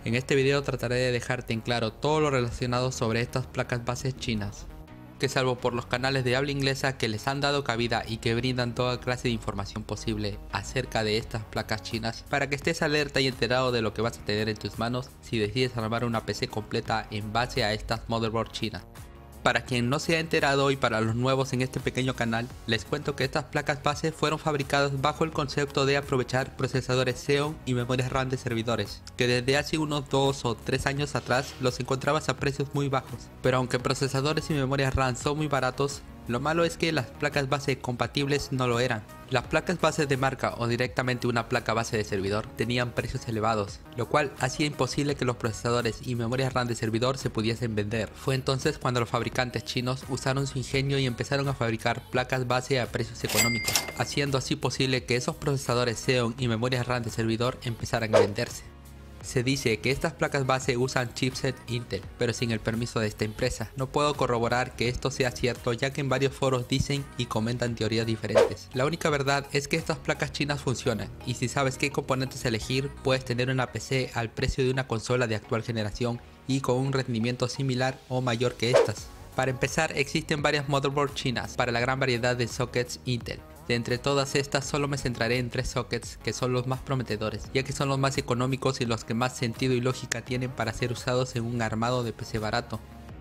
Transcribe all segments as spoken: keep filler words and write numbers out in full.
En este video trataré de dejarte en claro todo lo relacionado sobre estas placas bases chinas, que salvo por los canales de habla inglesa que les han dado cabida y que brindan toda clase de información posible acerca de estas placas chinas, para que estés alerta y enterado de lo que vas a tener en tus manos si decides armar una P C completa en base a estas motherboard chinas. Para quien no se ha enterado y para los nuevos en este pequeño canal, les cuento que estas placas base fueron fabricadas bajo el concepto de aprovechar procesadores Xeon y memorias RAM de servidores, que desde hace unos dos o tres años atrás los encontrabas a precios muy bajos. Pero aunque procesadores y memorias RAM son muy baratos, lo malo es que las placas base compatibles no lo eran. Las placas base de marca o directamente una placa base de servidor tenían precios elevados, lo cual hacía imposible que los procesadores y memorias RAM de servidor se pudiesen vender. Fue entonces cuando los fabricantes chinos usaron su ingenio y empezaron a fabricar placas base a precios económicos, haciendo así posible que esos procesadores Xeon y memorias RAM de servidor empezaran a venderse. Se dice que estas placas base usan chipset Intel, pero sin el permiso de esta empresa. No puedo corroborar que esto sea cierto, ya que en varios foros dicen y comentan teorías diferentes. La única verdad es que estas placas chinas funcionan, y si sabes qué componentes elegir, puedes tener una P C al precio de una consola de actual generación y con un rendimiento similar o mayor que estas. Para empezar, existen varias motherboards chinas para la gran variedad de sockets Intel. De entre todas estas solo me centraré en tres sockets que son los más prometedores, ya que son los más económicos y los que más sentido y lógica tienen para ser usados en un armado de P C barato.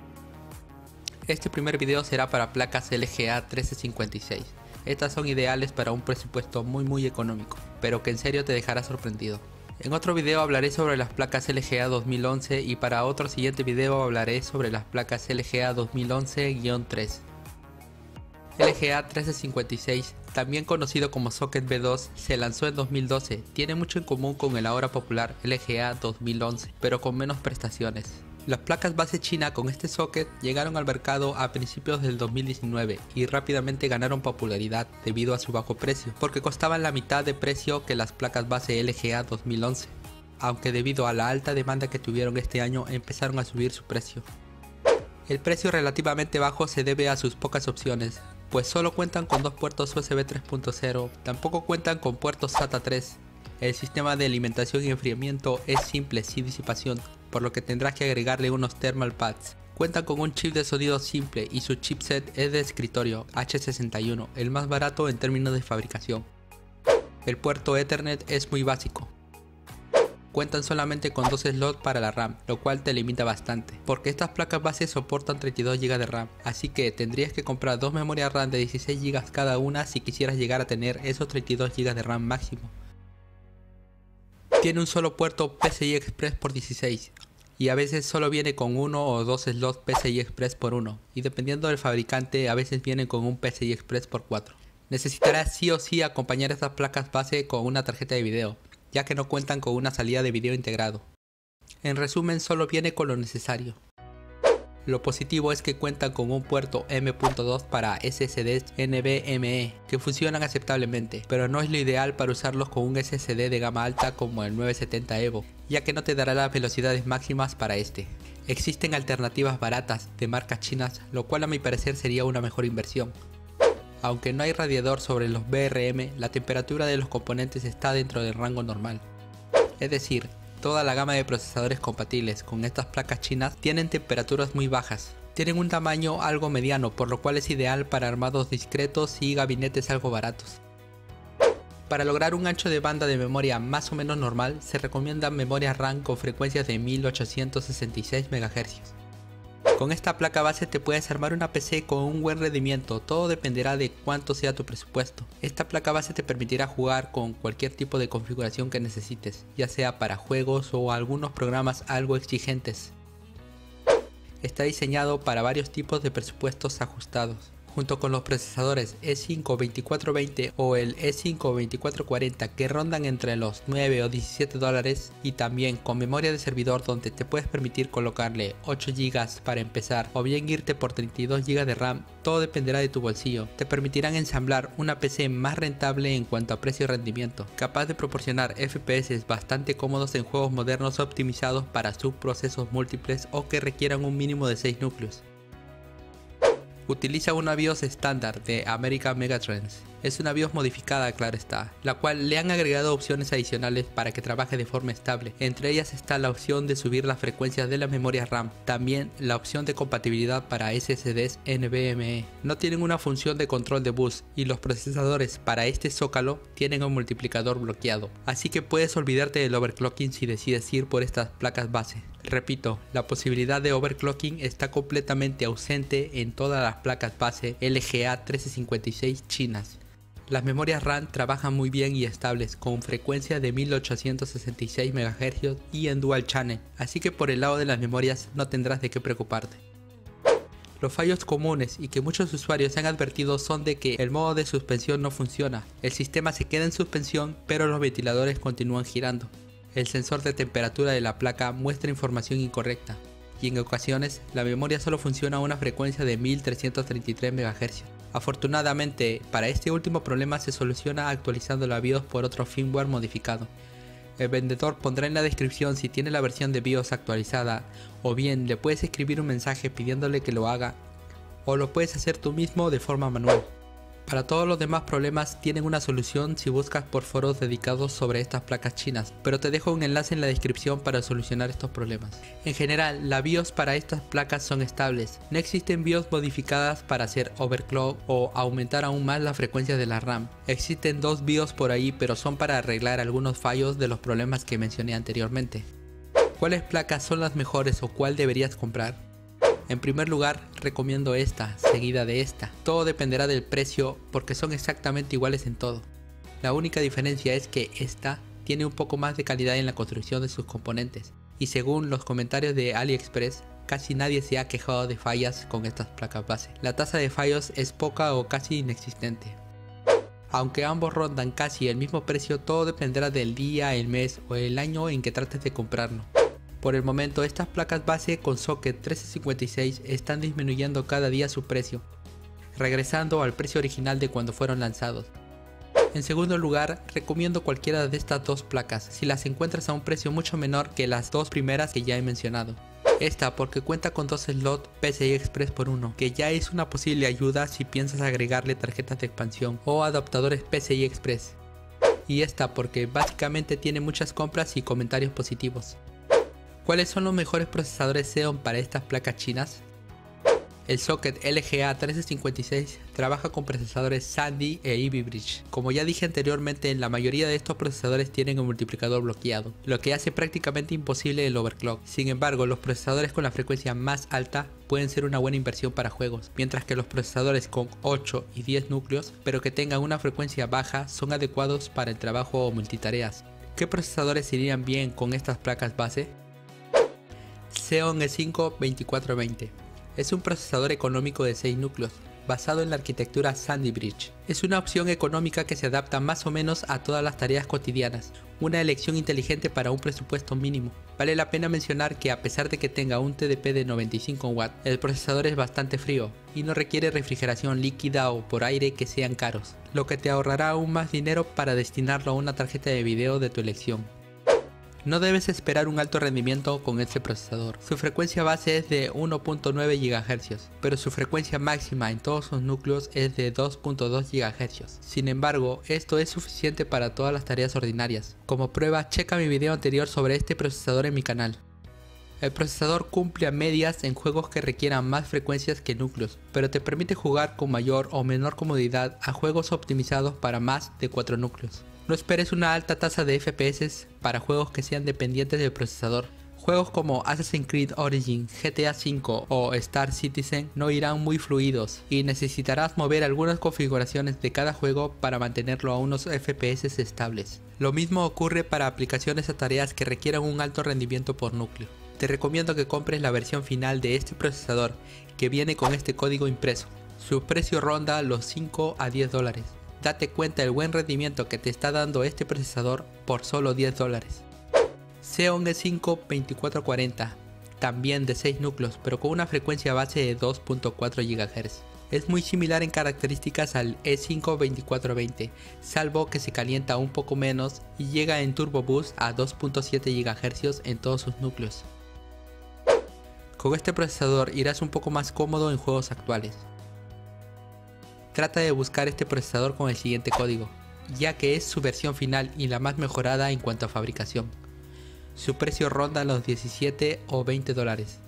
Este primer video será para placas L G A trece cincuenta y seis. Estas son ideales para un presupuesto muy muy económico, pero que en serio te dejará sorprendido. En otro video hablaré sobre las placas L G A dos mil once y para otro siguiente video hablaré sobre las placas L G A dos mil once guion tres. L G A trece cincuenta y seis, también conocido como Socket B dos, se lanzó en dos mil doce, tiene mucho en común con el ahora popular L G A dos mil once, pero con menos prestaciones. Las placas base china con este socket llegaron al mercado a principios del dos mil diecinueve y rápidamente ganaron popularidad debido a su bajo precio, porque costaban la mitad de precio que las placas base L G A dos mil once, aunque debido a la alta demanda que tuvieron este año empezaron a subir su precio. El precio relativamente bajo se debe a sus pocas opciones, pues solo cuentan con dos puertos U S B tres punto cero, tampoco cuentan con puertos SATA tres. El sistema de alimentación y enfriamiento es simple sin disipación, por lo que tendrás que agregarle unos thermal pads. Cuentan con un chip de sonido simple y su chipset es de escritorio H sesenta y uno, el más barato en términos de fabricación. El puerto Ethernet es muy básico. Cuentan solamente con dos slots para la RAM, lo cual te limita bastante, porque estas placas base soportan treinta y dos gigas de RAM, así que tendrías que comprar dos memorias RAM de dieciséis gigas cada una si quisieras llegar a tener esos treinta y dos gigas de RAM máximo. Tiene un solo puerto P C I Express por dieciséis, y a veces solo viene con uno o dos slots P C I Express por uno, y dependiendo del fabricante a veces vienen con un P C I Express por cuatro. Necesitarás sí o sí acompañar estas placas base con una tarjeta de video, ya que no cuentan con una salida de video integrado. En resumen, solo viene con lo necesario. Lo positivo es que cuentan con un puerto M punto dos para S S Ds NVMe que funcionan aceptablemente, pero no es lo ideal para usarlos con un S S D de gama alta como el nueve setenta Evo, ya que no te dará las velocidades máximas para este. Existen alternativas baratas de marcas chinas, lo cual a mi parecer sería una mejor inversión. Aunque no hay radiador sobre los V R M, la temperatura de los componentes está dentro del rango normal. Es decir, toda la gama de procesadores compatibles con estas placas chinas tienen temperaturas muy bajas. Tienen un tamaño algo mediano, por lo cual es ideal para armados discretos y gabinetes algo baratos. Para lograr un ancho de banda de memoria más o menos normal, se recomiendan memorias RAM con frecuencias de mil ochocientos sesenta y seis megahercios. Con esta placa base te puedes armar una P C con un buen rendimiento, todo dependerá de cuánto sea tu presupuesto. Esta placa base te permitirá jugar con cualquier tipo de configuración que necesites, ya sea para juegos o algunos programas algo exigentes. Está diseñado para varios tipos de presupuestos ajustados. Junto con los procesadores E cinco veinticuatro veinte o el E cinco veinticuatro cuarenta que rondan entre los nueve o diecisiete dólares, y también con memoria de servidor donde te puedes permitir colocarle ocho gigas para empezar o bien irte por treinta y dos gigas de RAM, todo dependerá de tu bolsillo. Te permitirán ensamblar una P C más rentable en cuanto a precio y rendimiento, capaz de proporcionar F P S bastante cómodos en juegos modernos optimizados para subprocesos múltiples o que requieran un mínimo de seis núcleos. Utiliza una BIOS estándar de American Megatrends. Es una BIOS modificada, claro está, la cual le han agregado opciones adicionales para que trabaje de forma estable. Entre ellas está la opción de subir las frecuencias de la memoria RAM, también la opción de compatibilidad para S S Ds NVMe. No tienen una función de control de bus y los procesadores para este zócalo tienen un multiplicador bloqueado, así que puedes olvidarte del overclocking si decides ir por estas placas base. Repito, la posibilidad de overclocking está completamente ausente en todas las placas base L G A trece cincuenta y seis chinas. Las memorias RAM trabajan muy bien y estables con frecuencia de mil ochocientos sesenta y seis megahercios y en dual channel, así que por el lado de las memorias no tendrás de qué preocuparte. Los fallos comunes y que muchos usuarios han advertido son de que el modo de suspensión no funciona, el sistema se queda en suspensión pero los ventiladores continúan girando. El sensor de temperatura de la placa muestra información incorrecta y en ocasiones la memoria solo funciona a una frecuencia de mil trescientos treinta y tres megahercios. Afortunadamente, para este último problema se soluciona actualizando la BIOS por otro firmware modificado. El vendedor pondrá en la descripción si tiene la versión de BIOS actualizada, o bien le puedes escribir un mensaje pidiéndole que lo haga, o lo puedes hacer tú mismo de forma manual. Para todos los demás problemas tienen una solución si buscas por foros dedicados sobre estas placas chinas, pero te dejo un enlace en la descripción para solucionar estos problemas. En general, las BIOS para estas placas son estables, no existen BIOS modificadas para hacer overclock o aumentar aún más la frecuencia de la RAM. Existen dos BIOS por ahí, pero son para arreglar algunos fallos de los problemas que mencioné anteriormente. ¿Cuáles placas son las mejores o cuál deberías comprar? En primer lugar, recomiendo esta, seguida de esta. Todo dependerá del precio porque son exactamente iguales en todo. La única diferencia es que esta tiene un poco más de calidad en la construcción de sus componentes. Y según los comentarios de AliExpress, casi nadie se ha quejado de fallas con estas placas base. La tasa de fallos es poca o casi inexistente. Aunque ambos rondan casi el mismo precio, todo dependerá del día, el mes o el año en que trates de comprarlo. Por el momento, estas placas base con socket trece cincuenta y seis están disminuyendo cada día su precio, regresando al precio original de cuando fueron lanzados. En segundo lugar, recomiendo cualquiera de estas dos placas si las encuentras a un precio mucho menor que las dos primeras que ya he mencionado. Esta porque cuenta con dos slots P C I Express por uno, que ya es una posible ayuda si piensas agregarle tarjetas de expansión o adaptadores P C I Express. Y esta porque básicamente tiene muchas compras y comentarios positivos. ¿Cuáles son los mejores procesadores Xeon para estas placas chinas? El socket L G A trece cincuenta y seis trabaja con procesadores Sandy e Ivy Bridge. Como ya dije anteriormente, la mayoría de estos procesadores tienen un multiplicador bloqueado, lo que hace prácticamente imposible el overclock. Sin embargo, los procesadores con la frecuencia más alta pueden ser una buena inversión para juegos, mientras que los procesadores con ocho y diez núcleos, pero que tengan una frecuencia baja, son adecuados para el trabajo o multitareas. ¿Qué procesadores irían bien con estas placas base? Xeon E cinco veinticuatro veinte. Es un procesador económico de seis núcleos, basado en la arquitectura Sandy Bridge. Es una opción económica que se adapta más o menos a todas las tareas cotidianas, una elección inteligente para un presupuesto mínimo. Vale la pena mencionar que a pesar de que tenga un T D P de noventa y cinco watts, el procesador es bastante frío y no requiere refrigeración líquida o por aire que sean caros, lo que te ahorrará aún más dinero para destinarlo a una tarjeta de video de tu elección. No debes esperar un alto rendimiento con este procesador. Su frecuencia base es de uno punto nueve gigahercios, pero su frecuencia máxima en todos sus núcleos es de dos punto dos gigahercios. Sin embargo, esto es suficiente para todas las tareas ordinarias. Como prueba, checa mi video anterior sobre este procesador en mi canal. El procesador cumple a medias en juegos que requieran más frecuencias que núcleos, pero te permite jugar con mayor o menor comodidad a juegos optimizados para más de cuatro núcleos. No esperes una alta tasa de F P S para juegos que sean dependientes del procesador. Juegos como Assassin's Creed Origins, G T A cinco o Star Citizen no irán muy fluidos y necesitarás mover algunas configuraciones de cada juego para mantenerlo a unos F P S estables. Lo mismo ocurre para aplicaciones a tareas que requieran un alto rendimiento por núcleo. Te recomiendo que compres la versión final de este procesador que viene con este código impreso. Su precio ronda los cinco a diez dólares. Date cuenta del buen rendimiento que te está dando este procesador por solo diez dólares. Xeon E cinco veinticuatro cuarenta, también de seis núcleos pero con una frecuencia base de dos punto cuatro gigahercios. Es muy similar en características al E cinco veinticuatro veinte, salvo que se calienta un poco menos y llega en Turbo Boost a dos punto siete gigahercios en todos sus núcleos. Con este procesador irás un poco más cómodo en juegos actuales. trata de buscar este procesador con el siguiente código, ya que es su versión final y la más mejorada en cuanto a fabricación. Su precio ronda los diecisiete o veinte dólares.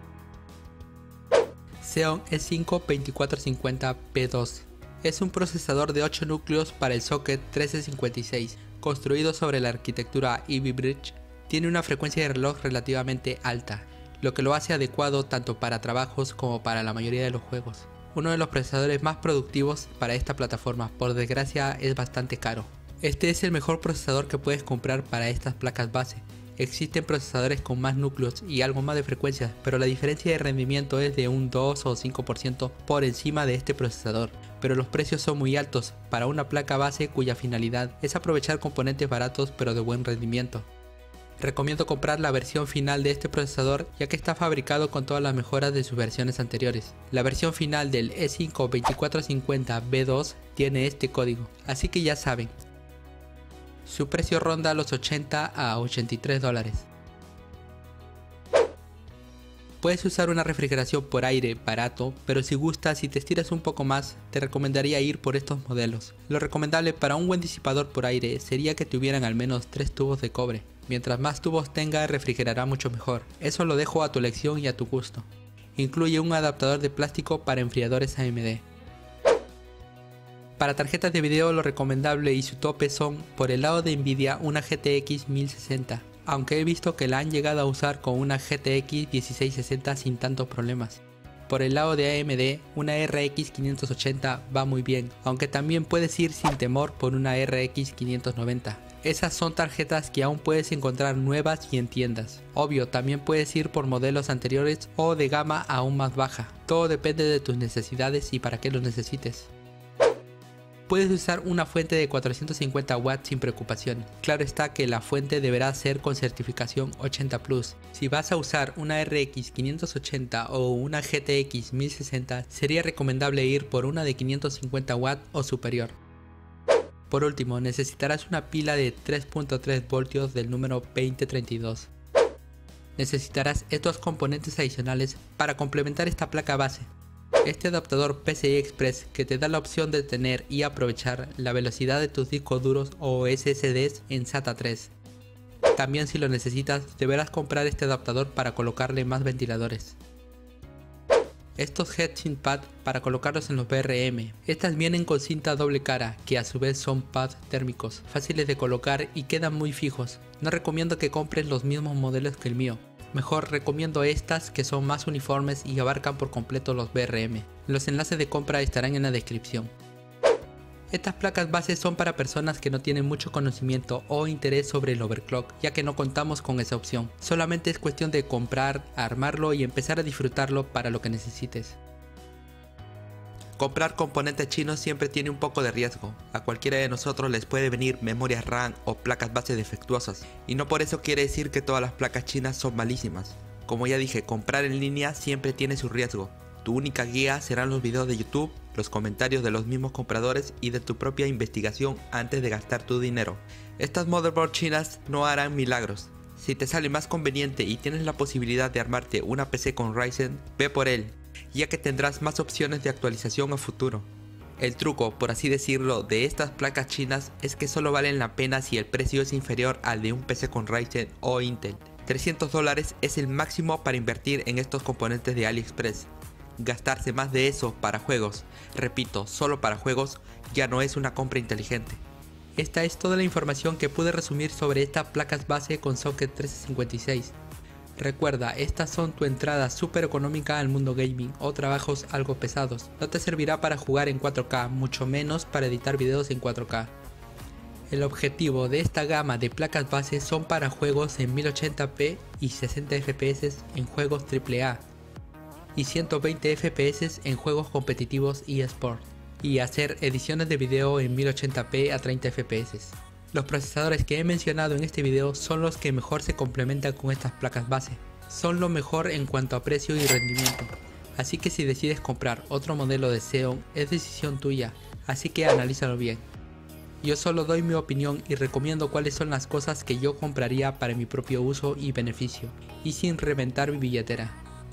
Xeon E cinco veinticuatro cincuenta P dos es un procesador de ocho núcleos para el socket trece cincuenta y seis, construido sobre la arquitectura Ivy Bridge. Tiene una frecuencia de reloj relativamente alta, lo que lo hace adecuado tanto para trabajos como para la mayoría de los juegos. Uno de los procesadores más productivos para esta plataforma, por desgracia es bastante caro. Este es el mejor procesador que puedes comprar para estas placas base. Existen procesadores con más núcleos y algo más de frecuencias, pero la diferencia de rendimiento es de un dos o cinco por ciento por encima de este procesador. Pero los precios son muy altos para una placa base cuya finalidad es aprovechar componentes baratos pero de buen rendimiento. Recomiendo comprar la versión final de este procesador ya que está fabricado con todas las mejoras de sus versiones anteriores. La versión final del E cinco veinticuatro cincuenta B dos tiene este código, así que ya saben. Su precio ronda los ochenta a ochenta y tres dólares. Puedes usar una refrigeración por aire barato, pero si gustas y te estiras un poco más, te recomendaría ir por estos modelos. Lo recomendable para un buen disipador por aire sería que tuvieran al menos tres tubos de cobre. Mientras más tubos tenga, refrigerará mucho mejor. Eso lo dejo a tu elección y a tu gusto. Incluye un adaptador de plástico para enfriadores A M D. Para tarjetas de video lo recomendable y su tope son, por el lado de Nvidia, una G T X mil sesenta, aunque he visto que la han llegado a usar con una G T X dieciséis sesenta sin tantos problemas. Por el lado de A M D, una R X quinientos ochenta va muy bien, aunque también puedes ir sin temor por una R X quinientos noventa. Esas son tarjetas que aún puedes encontrar nuevas y en tiendas. Obvio, también puedes ir por modelos anteriores o de gama aún más baja. Todo depende de tus necesidades y para qué los necesites. Puedes usar una fuente de cuatrocientos cincuenta watts sin preocupación. Claro está que la fuente deberá ser con certificación ochenta plus. Si vas a usar una R X quinientos ochenta o una G T X mil sesenta, sería recomendable ir por una de quinientos cincuenta watts o superior. Por último, necesitarás una pila de tres punto tres voltios del número veinte treinta y dos. Necesitarás estos componentes adicionales para complementar esta placa base. Este adaptador P C I Express que te da la opción de tener y aprovechar la velocidad de tus discos duros o S S Ds en SATA tres. También si lo necesitas deberás comprar este adaptador para colocarle más ventiladores. Estos heatsink pad para colocarlos en los V R M. Estas vienen con cinta doble cara que a su vez son pads térmicos, fáciles de colocar y quedan muy fijos. No recomiendo que compres los mismos modelos que el mío. Mejor recomiendo estas que son más uniformes y abarcan por completo los V R M. Los enlaces de compra estarán en la descripción. Estas placas base son para personas que no tienen mucho conocimiento o interés sobre el overclock, ya que no contamos con esa opción. Solamente es cuestión de comprar, armarlo y empezar a disfrutarlo para lo que necesites. Comprar componentes chinos siempre tiene un poco de riesgo. A cualquiera de nosotros les puede venir memorias RAM o placas base defectuosas, y no por eso quiere decir que todas las placas chinas son malísimas. Como ya dije, comprar en línea siempre tiene su riesgo. Tu única guía serán los videos de YouTube, los comentarios de los mismos compradores y de tu propia investigación antes de gastar tu dinero. Estas motherboards chinas no harán milagros. Si te sale más conveniente y tienes la posibilidad de armarte una P C con Ryzen, ve por él, ya que tendrás más opciones de actualización a futuro. El truco, por así decirlo, de estas placas chinas es que solo valen la pena si el precio es inferior al de un P C con Ryzen o Intel. trescientos dólares es el máximo para invertir en estos componentes de AliExpress. Gastarse más de eso para juegos, repito, solo para juegos, ya no es una compra inteligente. Esta es toda la información que pude resumir sobre estas placas base con socket trece cincuenta y seis. Recuerda, estas son tu entrada súper económica al mundo gaming o trabajos algo pesados. No te servirá para jugar en cuatro K, mucho menos para editar videos en cuatro K. El objetivo de esta gama de placas base son para juegos en mil ochenta p y sesenta F P S en juegos triple A y ciento veinte F P S en juegos competitivos y eSport, y hacer ediciones de video en mil ochenta p a treinta F P S. Los procesadores que he mencionado en este video son los que mejor se complementan con estas placas base. Son lo mejor en cuanto a precio y rendimiento. Así que si decides comprar otro modelo de Xeon es decisión tuya, así que analízalo bien. Yo solo doy mi opinión y recomiendo cuáles son las cosas que yo compraría para mi propio uso y beneficio, y sin reventar mi billetera.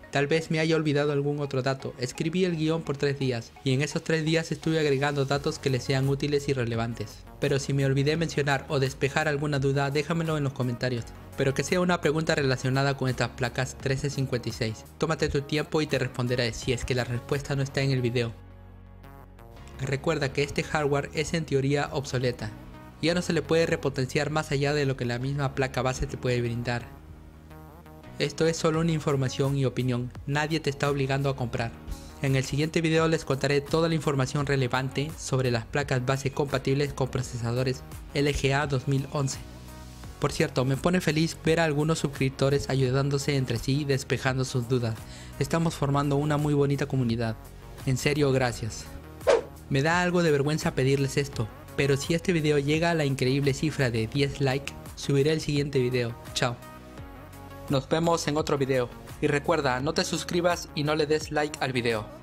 Tal vez me haya olvidado algún otro dato. Escribí el guión por tres días y en esos tres días estuve agregando datos que les sean útiles y relevantes. Pero si me olvidé mencionar o despejar alguna duda, déjamelo en los comentarios. Pero que sea una pregunta relacionada con estas placas trece cincuenta y seis. Tómate tu tiempo y te responderé si es que la respuesta no está en el video. Recuerda que este hardware es en teoría obsoleta. Ya no se le puede repotenciar más allá de lo que la misma placa base te puede brindar. Esto es solo una información y opinión, nadie te está obligando a comprar. En el siguiente video les contaré toda la información relevante sobre las placas base compatibles con procesadores L G A dos mil once. Por cierto, me pone feliz ver a algunos suscriptores ayudándose entre sí y despejando sus dudas. Estamos formando una muy bonita comunidad. En serio, gracias. Me da algo de vergüenza pedirles esto, pero si este video llega a la increíble cifra de diez likes, subiré el siguiente video. Chao. Nos vemos en otro video. Y recuerda, no te suscribas y no le des like al video.